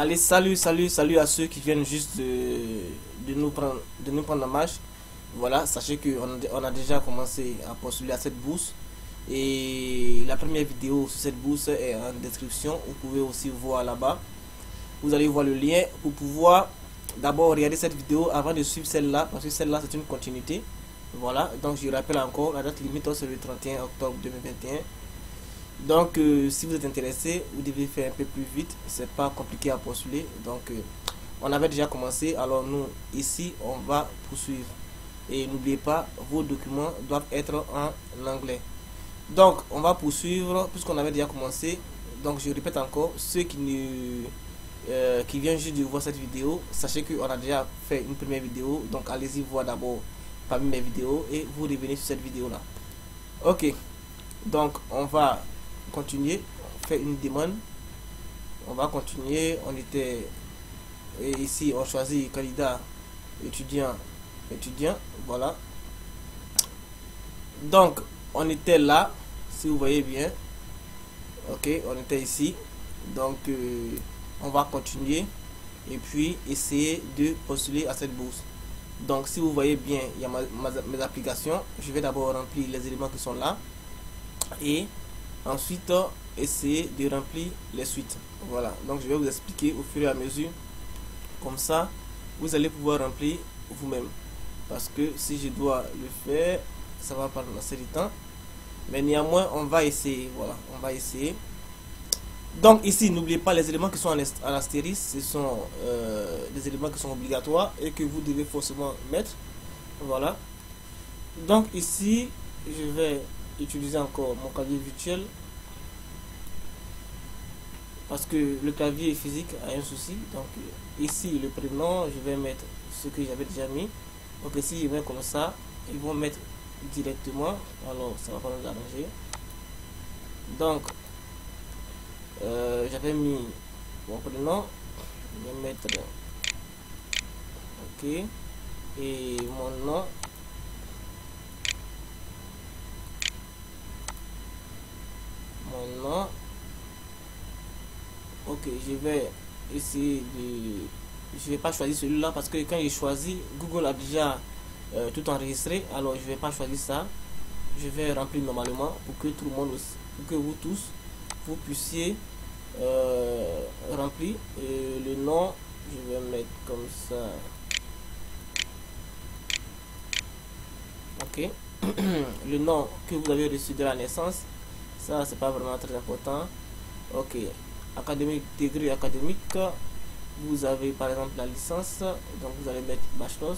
Allez, salut à ceux qui viennent juste de nous prendre en marche. Voilà, sachez qu'on a déjà commencé à postuler à cette bourse. Et la première vidéo sur cette bourse est en description. Vous pouvez aussi voir là-bas. Vous allez voir le lien pour pouvoir d'abord regarder cette vidéo avant de suivre celle-là, parce que celle-là c'est une continuité. Voilà, donc je rappelle encore, la date limite c'est le 31 octobre 2021. Donc si vous êtes intéressé, vous devez faire un peu plus vite, c'est pas compliqué à postuler. Donc on avait déjà commencé, alors nous ici on va poursuivre. Et n'oubliez pas, vos documents doivent être en anglais. Donc on va poursuivre puisqu'on avait déjà commencé. Donc je répète encore, ceux qui viennent juste de voir cette vidéo, sachez qu'on a déjà fait une première vidéo, donc allez-y voir d'abord parmi mes vidéos et vous revenez sur cette vidéo là. Ok, donc on va continuer, on fait une demande, on va continuer. On était et ici on choisit candidat étudiant, voilà. Donc on était là, si vous voyez bien. Ok, on était ici, donc on va continuer et puis essayer de postuler à cette bourse. Donc si vous voyez bien, il y a mes applications. Je vais d'abord remplir les éléments qui sont là et ensuite essayer de remplir les suites. Voilà, donc je vais vous expliquer au fur et à mesure, comme ça vous allez pouvoir remplir vous-même, parce que si je dois le faire ça va prendre assez de temps, mais néanmoins on va essayer. Voilà, on va essayer. Donc ici n'oubliez pas les éléments qui sont en astérisque, ce sont des éléments qui sont obligatoires et que vous devez forcément mettre. Voilà, donc ici je vais utiliser encore mon clavier virtuel parce que le clavier physique a un souci. Donc ici le prénom, je vais mettre ce que j'avais déjà mis. Donc si je vais comme ça, ils vont mettre directement, alors ça va pas nous arranger. Donc j'avais mis mon prénom, je vais mettre ok, et mon nom, ok. Je vais essayer de, je vais pas choisir celui-là parce que quand j'ai choisi, Google a déjà tout enregistré, alors je vais pas choisir ça. Je vais remplir normalement pour que tout le monde aussi, pour que vous tous vous puissiez remplir. Et le nom, je vais mettre comme ça, ok. Le nom que vous avez reçu de la naissance, ça c'est pas vraiment très important. Ok, académique, degré académique, vous avez par exemple la licence, donc vous allez mettre bachelor.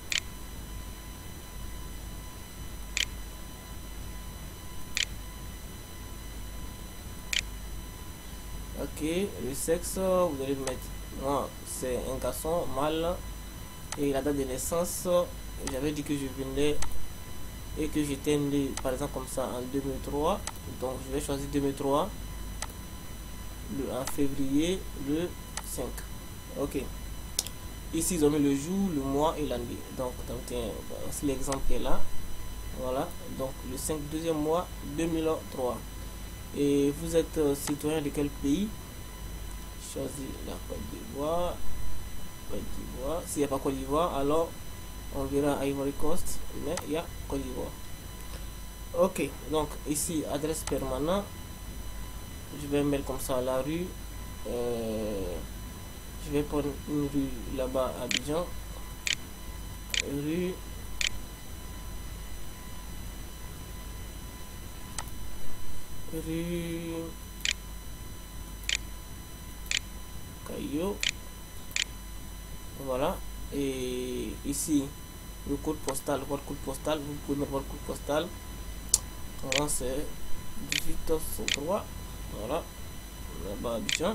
Ok, le sexe, vous allez mettre, moi c'est un garçon, mâle. Et la date de naissance, j'avais dit que je venais et que j'étais né par exemple comme ça en 2003, donc je vais choisir 2003, en février le 5. Ok, ici ils ont mis le jour, le mois et l'année, donc c'est l'exemple qui est là. Voilà, donc le 5 deuxième mois 2003. Et vous êtes citoyen de quel pays? Choisir la Côte d'Ivoire. S'il n'y a pas Côte d'Ivoire, alors on verra Ivory Coast, mais il y a Côte d'Ivoire. Ok, donc ici adresse permanente, je vais mettre comme ça la rue. Je vais prendre une rue là-bas à Abidjan, rue Caillou. Voilà, et ici le code postal, votre code postal, vous pouvez mettre votre code postal. Voilà, c'est 1803. Voilà, là-bas Abidjan.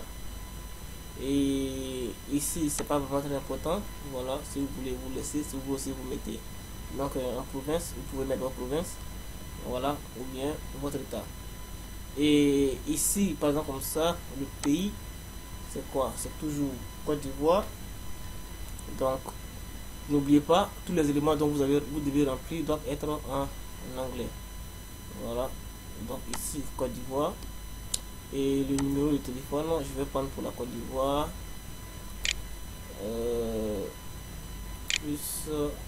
Et ici c'est pas vraiment très important. Voilà, si vous voulez vous laisser, si vous aussi vous mettez donc en province, vous pouvez mettre votre province. Voilà, ou bien votre état. Et ici par exemple comme ça, le pays c'est quoi? C'est toujours Côte d'Ivoire. Donc n'oubliez pas, tous les éléments dont vous devez remplir doivent être en anglais. Voilà, donc ici Côte d'Ivoire. Et le numéro de téléphone, je vais prendre pour la Côte d'Ivoire plus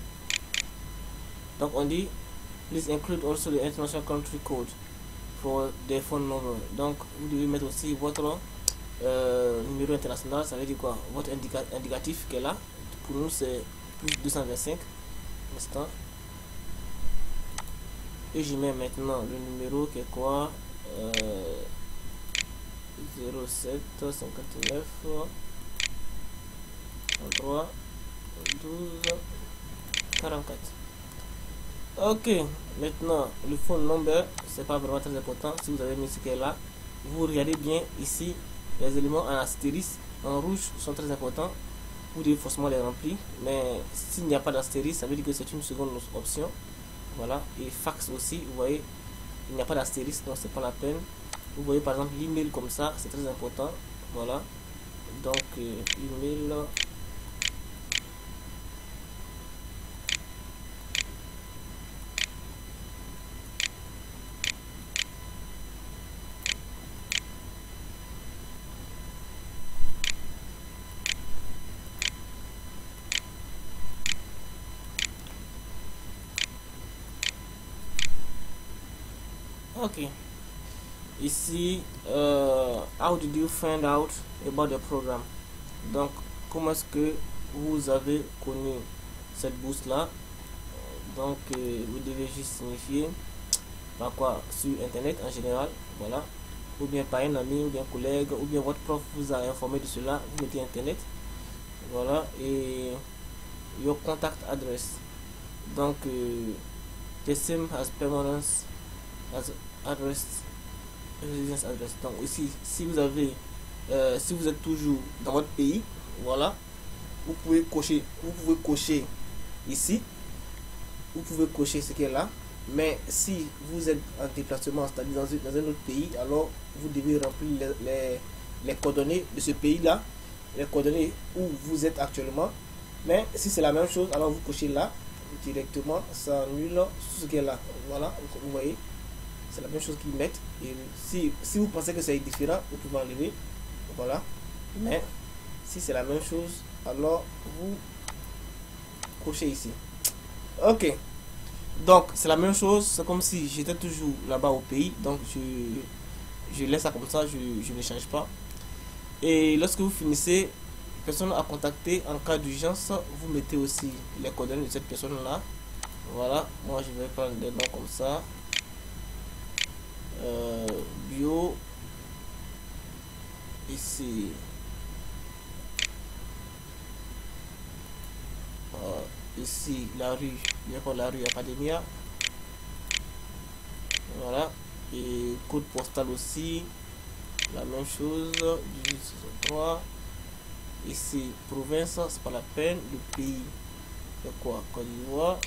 donc on dit please include also the international country code for the phone number. Donc vous devez mettre aussi votre numéro international. Ça veut dire quoi? Votre indicatif qui est là. Pour nous c'est plus 225 instant. Et je mets maintenant le numéro qui est quoi? 07 59 33 12 44. Ok, maintenant le phone number, c'est pas vraiment très important. Si vous avez mis ce qui est là, vous regardez bien ici, les éléments en astérisque en rouge sont très importants. Vous devez forcément les remplir, mais s'il n'y a pas d'astérisque, ça veut dire que c'est une seconde option. Voilà, et fax aussi, vous voyez, il n'y a pas d'astérisque, donc c'est pas la peine. Vous voyez par exemple l'email comme ça, c'est très important. Voilà, donc email. Ok, ici how did you find out about the program? Donc comment est-ce que vous avez connu cette bourse là? Donc vous devez juste signifier par quoi? Sur internet en général, voilà, ou bien par un ami ou bien un collègue ou bien votre prof vous a informé de cela. Vous mettez internet, voilà, et your contact address. Donc the same as permanence as address, residence address. Donc ici, si vous avez si vous êtes toujours dans votre pays, voilà, vous pouvez cocher ici, vous pouvez cocher ce qui est là. Mais si vous êtes en déplacement, c'est-à-dire dans un autre pays, alors vous devez remplir les coordonnées de ce pays là, les coordonnées où vous êtes actuellement. Mais si c'est la même chose, alors vous cochez là directement, ça annule ce qui est là. Voilà, vous voyez, c'est la même chose qu'ils mettent. Et si vous pensez que c'est différent, vous pouvez enlever, voilà. Mais si c'est la même chose, alors vous cochez ici. Ok, donc c'est la même chose, c'est comme si j'étais toujours là-bas au pays, donc je laisse ça comme ça, je ne change pas. Et lorsque vous finissez, personne à contacter en cas d'urgence, vous mettez aussi les coordonnées de cette personne là. Voilà, moi je vais prendre des noms comme ça, bio ici, ici la rue, bien pour la rue Academia, voilà, et code postal aussi la même chose, 1863. Ici province, c'est pas la peine. Le pays c'est quoi? Côte d'Ivoire.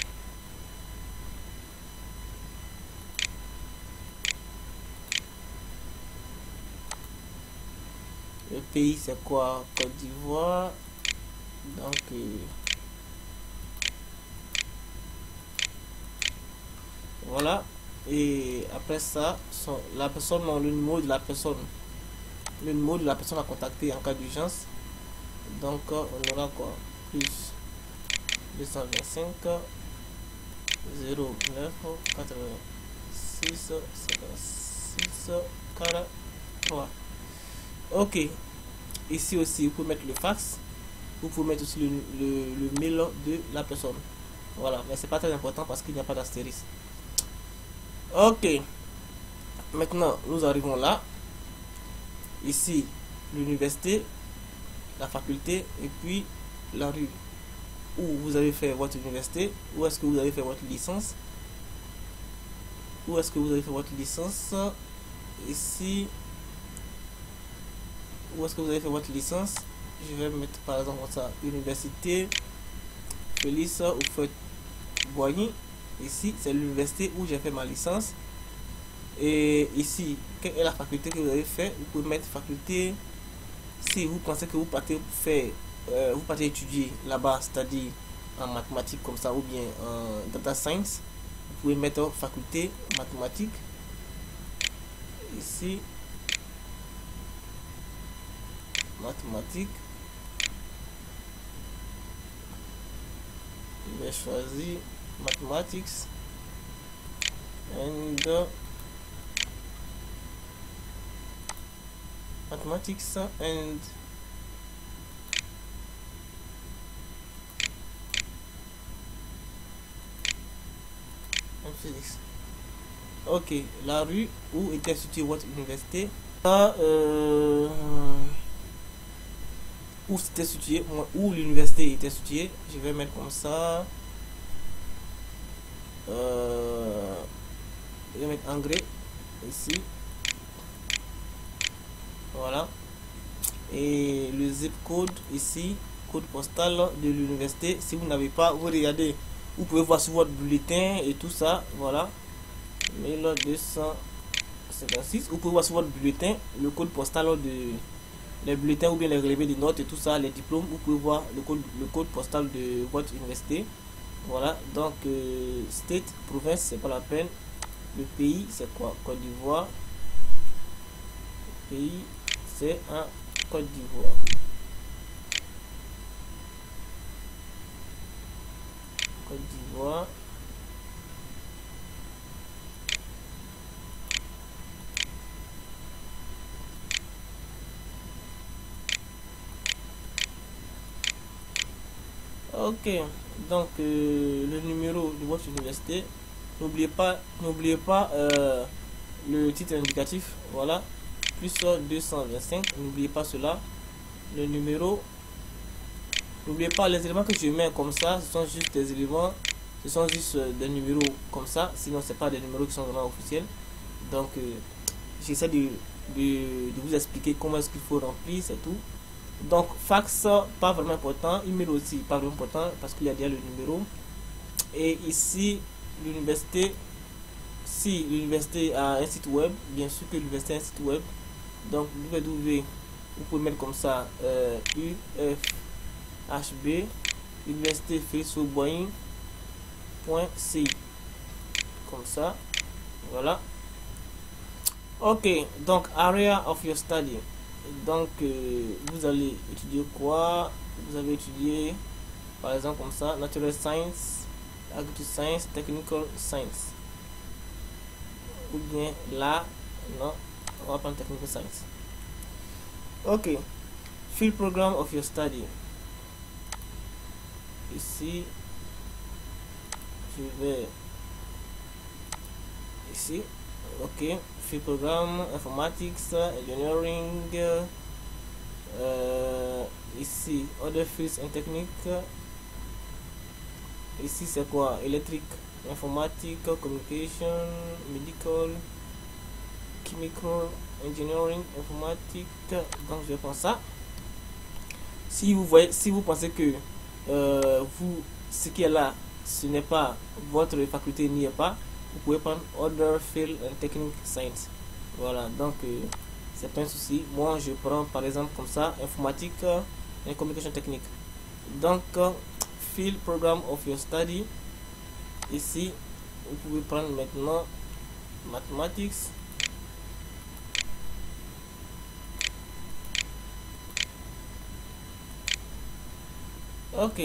Le pays c'est quoi? Côte d'Ivoire. Donc voilà, et après ça la personne, le numéro de la personne, le numéro de la personne à contacter en cas d'urgence. Donc on aura quoi? Plus 225 09 86 56 43. Ok, ici aussi vous pouvez mettre le fax, vous pouvez mettre aussi le mail de la personne. Voilà, mais c'est pas très important parce qu'il n'y a pas d'astérisque. Ok, maintenant nous arrivons là. Ici l'université, la faculté et puis la rue où vous avez fait votre université, où est-ce que vous avez fait votre licence, où est-ce que vous avez fait votre licence ici, où est-ce que vous avez fait votre licence. Je vais mettre par exemple ça, université Félix ou Boigny. Ici c'est l'université où j'ai fait ma licence. Et ici, quelle est la faculté que vous avez fait? Vous pouvez mettre faculté. Si vous pensez que vous partez faire, vous partez étudier là-bas, c'est-à-dire en mathématiques comme ça, ou bien en data science, vous pouvez mettre faculté mathématiques. Ici, mathématiques. Je vais choisir Mathematics and Physics. Ok, la rue où était située votre université. Où c'était situé, où l'université était située. Je vais mettre comme ça. Je vais mettre engrais ici. Voilà. Et le zip code ici, code postal de l'université. Si vous n'avez pas, vous regardez, vous pouvez voir sur votre bulletin et tout ça. Voilà. 1256. Vous pouvez voir sur votre bulletin le code postal de les bulletins ou bien les relevés de notes et tout ça, les diplômes. Vous pouvez voir le code postal de votre université. Voilà. Donc state, province, c'est pas la peine. Le pays, c'est quoi? Côte d'Ivoire. Le pays, c'est un Côte d'Ivoire. Côte d'Ivoire. Ok, donc le numéro de votre université. N'oubliez pas le titre indicatif. Voilà, plus 225. N'oubliez pas cela. Le numéro. N'oubliez pas les éléments que je mets comme ça. Ce sont juste des éléments. Ce sont juste des numéros comme ça. Sinon, c'est pas des numéros qui sont vraiment officiels. Donc, j'essaie de vous expliquer comment est-ce qu'il faut remplir, c'est tout. Donc fax pas vraiment important, email aussi pas vraiment important parce qu'il y a déjà le numéro. Et ici l'université, si l'université a un site web, bien sûr que l'université a un site web. Donc www, vous pouvez mettre comme ça UFHB université Félix-Houphouët-Boigny.ci comme ça. Voilà. Ok, donc area of your study. Donc vous allez étudier quoi? Vous avez étudié par exemple comme ça, natural science, agriculture science, technical science. Ou bien là, non, on va prendre technical science. Ok, field program of your study. Ici, je vais ici. Ok, field program, informatics, engineering, ici, other fields and technique. Ici, c'est quoi? Électrique, informatique, communication, medical, chemical, engineering, informatique. Donc, je vais prendre ça. Si vous voyez, si vous pensez que ce qui est là, ce n'est pas votre faculté, n'y est pas, vous pouvez prendre Other Field and Technical Science. Voilà, donc c'est pas un souci. Moi je prends par exemple comme ça informatique et communication technique. Donc Field Program of your study. Ici vous pouvez prendre maintenant Mathematics. Ok,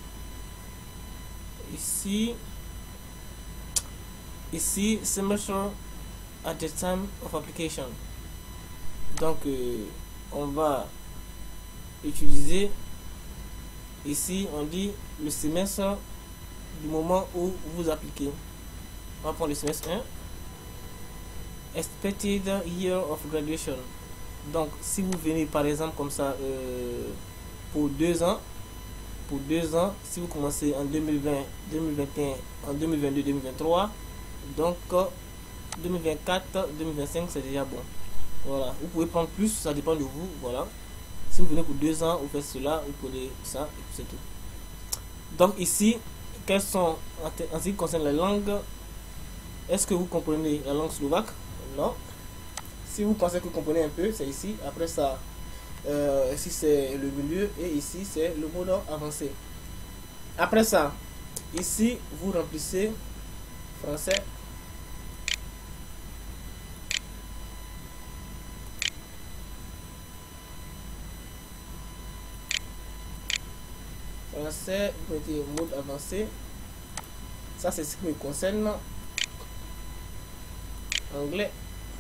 ici semester at the time of application. Donc on va utiliser ici, on dit le semestre du moment où vous appliquez. On va prendre le semestre 1. Expected year of graduation. Donc si vous venez par exemple comme ça pour 2 ans, si vous commencez en 2020, 2021, en 2022, 2023, donc 2024, 2025 c'est déjà bon. Voilà, vous pouvez prendre plus, ça dépend de vous. Voilà, si vous venez pour 2 ans, vous faites cela, vous prenez ça et puis c'est tout. Donc ici, quelles sont en ce qui concerne la langue, est-ce que vous comprenez la langue slovaque? Non. Si vous pensez que vous comprenez un peu, c'est ici. Après ça, ici c'est le milieu et ici c'est le mode avancé. Après ça, ici vous remplissez français. Français, vous mettez mode avancé. Ça, c'est ce qui me concerne. Anglais.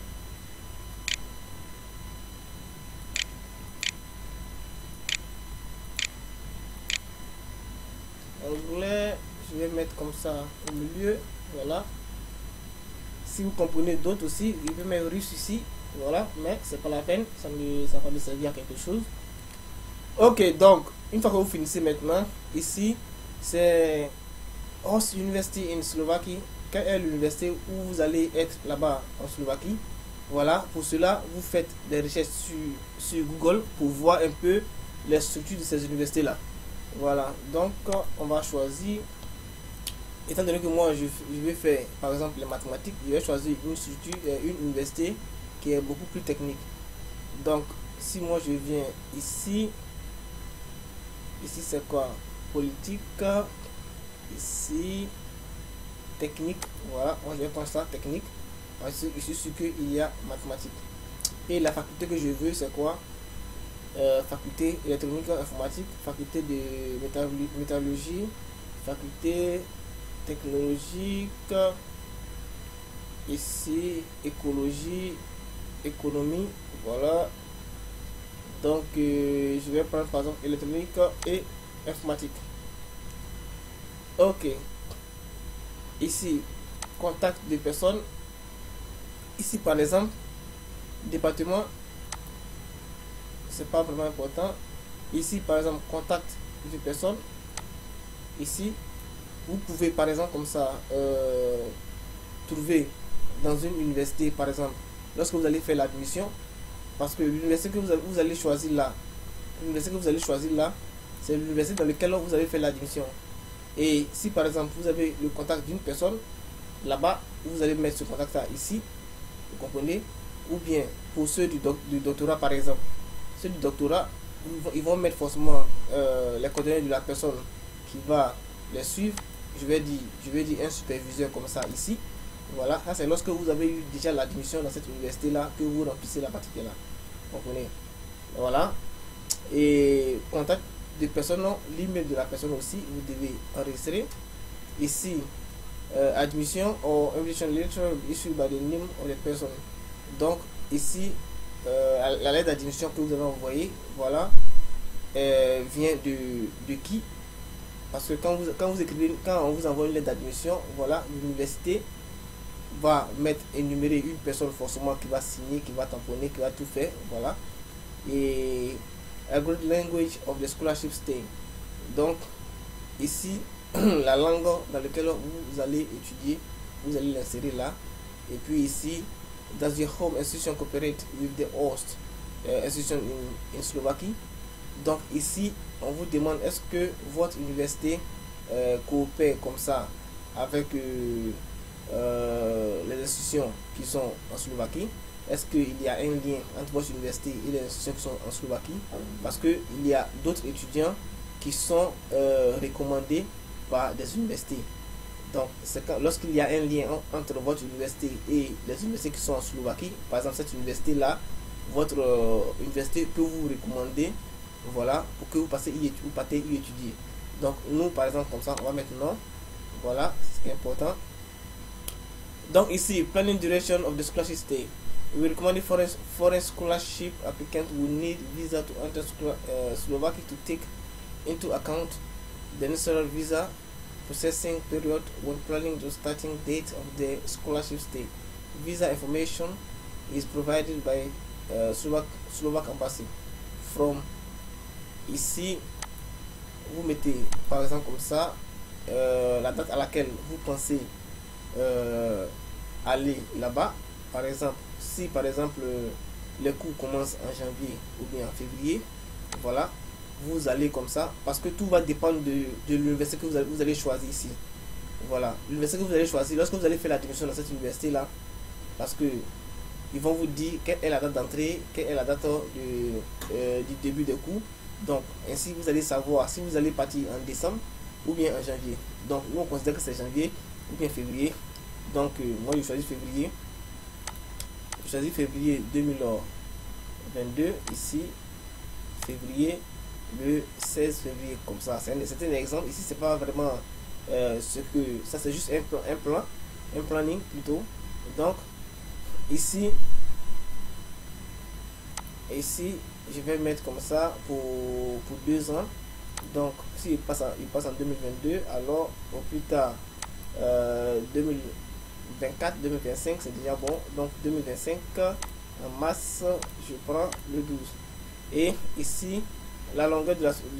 Anglais, je vais mettre comme ça au milieu. Voilà. Si vous comprenez d'autres aussi, il peut mettre russe ici. Voilà, mais c'est pas la peine. Ça va me servir à quelque chose. Ok, donc, une fois que vous finissez maintenant, ici, c'est Host University in Slovakie. Quelle est l'université où vous allez être là-bas en Slovaquie? Voilà, pour cela, vous faites des recherches sur Google pour voir un peu les structures de ces universités-là. Voilà, donc on va choisir, étant donné que moi je vais faire par exemple les mathématiques, je vais choisir une structure, une université qui est beaucoup plus technique. Donc, si moi je viens ici c'est quoi? Politique, ici technique, voilà, moi je vais prendre ça technique parce que je suis sûr qu'il y a mathématiques. Et la faculté que je veux c'est quoi? Faculté électronique informatique, faculté de métallurgie, faculté technologique, ici écologie, économie, voilà. Donc je vais prendre par exemple électronique et informatique. Ok, ici contact de personnes, ici par exemple département, c'est pas vraiment important. Ici par exemple contact de personnes, ici vous pouvez par exemple comme ça trouver dans une université par exemple lorsque vous allez faire l'admission, parce que l'université que vous allez choisir là, c'est l'université dans laquelle vous avez fait l'admission. Et si par exemple vous avez le contact d'une personne là-bas, vous allez mettre ce contact là ici, vous comprenez? Ou bien pour ceux du doctorat par exemple, ceux du doctorat, ils vont mettre forcément les coordonnées de la personne qui va les suivre. Je vais dire un superviseur comme ça ici. Voilà, ça c'est lorsque vous avez eu déjà l'admission dans cette université là que vous remplissez la partie là. Vous comprenez? Voilà. Et contact de personnes, l'email de la personne aussi, vous devez enregistrer. Ici, admission or invitation letter issued by the name of the person. Donc ici, la lettre d'admission que vous avez envoyée, voilà, vient de qui? Parce que quand on vous envoie une lettre d'admission, voilà, l'université va énumérer une personne forcément qui va signer, qui va tamponner, qui va tout faire, voilà. Et a good language of the scholarship stay. Donc ici la langue dans laquelle vous allez étudier, vous allez l'insérer là. Et puis ici, does your home institution cooperate with the host institution in Slovakie? Donc ici on vous demande est-ce que votre université coopère comme ça avec les institutions qui sont en Slovaquie. Est-ce qu'il y a un lien entre votre université et les institutions qui sont en Slovaquie? Parce qu'il y a d'autres étudiants qui sont recommandés par des universités. Donc, lorsqu'il y a un lien entre votre université et les universités qui sont en Slovaquie, par exemple cette université-là, votre université peut vous recommander, voilà, pour que vous partez y étudier. Donc, nous, par exemple, comme ça, on va mettre non. Voilà, c'est important. Donc ici, planning duration of the scholarship stay. We recommend foreign scholarship applicant will need visa to enter Slovakia to take into account the necessary visa processing period when planning the starting date of the scholarship stay. Visa information is provided by Slovak Embassy. From ici, vous mettez par exemple comme ça la date à laquelle vous pensez aller là-bas. Par exemple, si par exemple les cours commencent en janvier ou bien en février, voilà, vous allez comme ça, parce que tout va dépendre de l'université que vous allez choisir ici. Voilà, l'université que vous allez choisir, lorsque vous allez faire l'admission dans cette université là, parce que ils vont vous dire quelle est la date d'entrée, quelle est la date du début des cours. Donc ainsi vous allez savoir si vous allez partir en décembre ou bien en janvier. Donc nous on considère que c'est janvier ou bien février. Donc moi je choisis février. Je choisis février 2022 ici, février le 16 février, comme ça. C'est un exemple. Ici, c'est pas vraiment ce que... Ça, c'est juste un planning plutôt. Donc, ici, je vais mettre comme ça pour 2 ans. Donc, s'il passe en 2022, alors au plus tard, 2024, 2025, c'est déjà bon. Donc, 2025, en mars, je prends le 12. Et ici, la longueur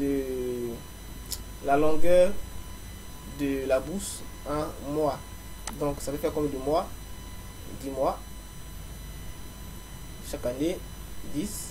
de la bourse en mois. Donc, ça veut faire combien de mois? 10 mois. Chaque année, 10.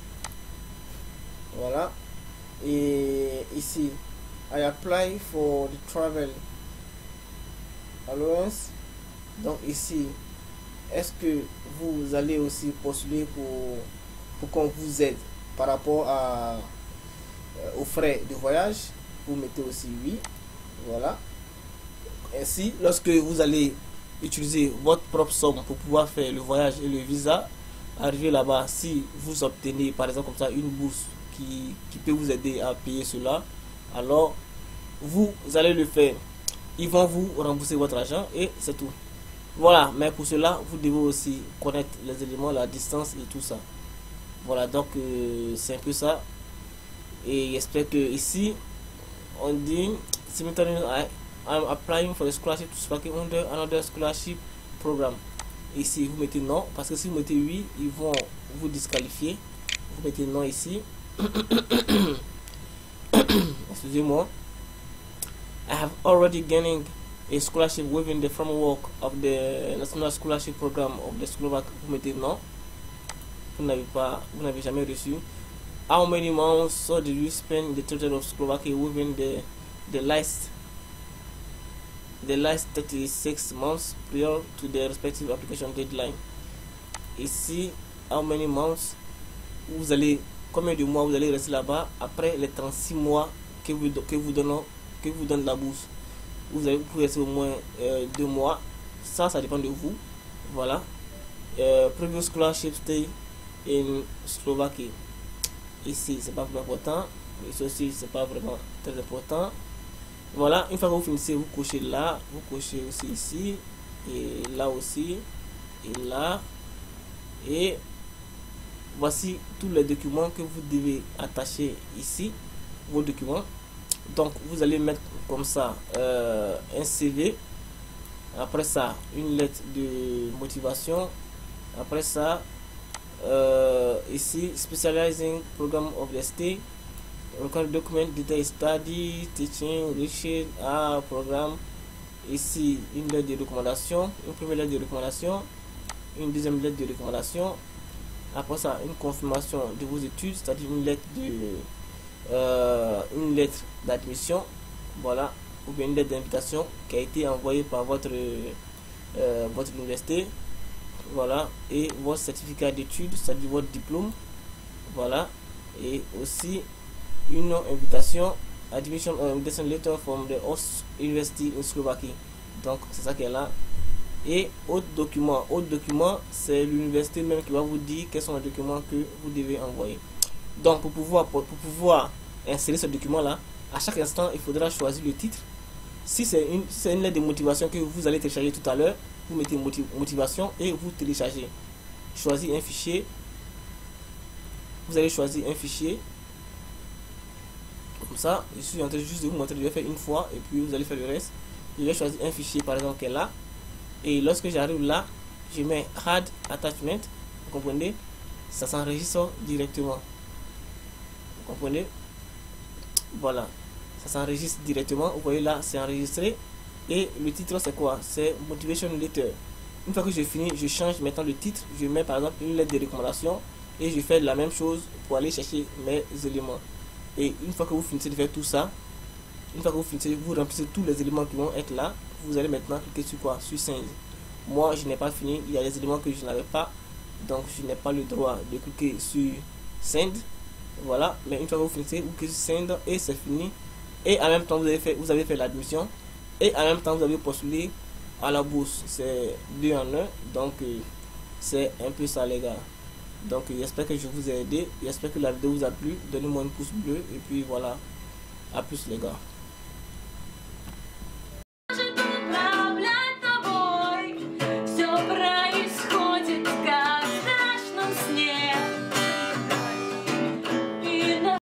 Voilà. Et ici, I apply for the travel allowance. Donc ici, est-ce que vous allez aussi postuler pour qu'on vous aide par rapport aux frais de voyage? Vous mettez aussi oui. Voilà. Ainsi, lorsque vous allez utiliser votre propre somme pour pouvoir faire le voyage et le visa, arriver là-bas, si vous obtenez par exemple comme ça une bourse qui peut vous aider à payer cela, alors vous allez le faire. Ils vont vous rembourser votre argent et c'est tout. Voilà, mais pour cela, vous devez aussi connaître les éléments, la distance et tout ça. Voilà, donc c'est un peu ça. Et j'espère que ici, on dit simultaneously I'm applying for a scholarship to Slovakia under another scholarship program. Ici, vous mettez non, parce que si vous mettez oui, ils vont vous disqualifier. Vous mettez non ici. Excusez-moi. I have already gaining a scholarship within the framework of the National Scholarship Program of the Slovak. Vous mettez non. Vous n'avez jamais reçu. How many months so did you spend in the territory of Slovakia within the last 36 months prior to the respective application deadline? Ici, how many months combien de mois vous allez rester là-bas après les 36 mois que vous donne la bourse. Vous pouvez rester au moins 2 mois. Ça dépend de vous. Voilà. Previous scholarship stay in Slovakia. Ici, c'est pas vraiment important. Ici aussi, c'est pas vraiment très important. Voilà. Une fois que vous finissez, vous cochez là. Vous cochez aussi ici. Et là aussi. Et là. Et voici tous les documents que vous devez attacher ici. Vos documents. Donc vous allez mettre comme ça un CV, après ça une lettre de motivation, après ça ici specializing program of the state, record document detail study teaching research programme. Ici une lettre de recommandation, une première lettre de recommandation, une deuxième lettre de recommandation, après ça une confirmation de vos études, c'est-à-dire une lettre d'admission, voilà, ou bien une lettre d'invitation qui a été envoyée par votre université, voilà, et votre certificat d'études, c'est-à-dire votre diplôme, voilà, et aussi une invitation, admission invitation letter from the host university in Slovakia. Donc c'est ça qui est là. Et autre document, c'est l'université même qui va vous dire quels sont les documents que vous devez envoyer. Donc pour pouvoir insérer ce document là, à chaque instant il faudra choisir le titre. Si c'est une lettre de motivation que vous allez télécharger tout à l'heure, vous mettez motivation et vous téléchargez. Choisir un fichier. Vous allez choisir un fichier comme ça. Je suis en train juste de vous montrer, je vais faire une fois et puis vous allez faire le reste. Je vais choisir un fichier par exemple qui est là, et lorsque j'arrive là, je mets add attachment. Vous comprenez, ça s'enregistre directement. Vous comprenez, voilà, ça s'enregistre directement. Vous voyez là, c'est enregistré. Et le titre c'est quoi? C'est motivation letter. Une fois que j'ai fini, je change maintenant le titre. Je mets par exemple une lettre de recommandation et je fais la même chose pour aller chercher mes éléments. Et une fois que vous finissez de faire tout ça, une fois que vous finissez, vous remplissez tous les éléments qui vont être là. Vous allez maintenant cliquer sur quoi? Sur send. Moi je n'ai pas fini, il y a des éléments que je n'avais pas, donc je n'ai pas le droit de cliquer sur send. Voilà, mais une fois que vous finissez, vous cliquez sur send et c'est fini. Et en même temps vous avez fait l'admission, et en même temps vous avez postulé à la bourse. C'est 2 en 1, donc c'est un peu ça les gars. Donc j'espère que je vous ai aidé, j'espère que la vidéo vous a plu. Donnez-moi un pouce bleu et puis voilà, à plus les gars.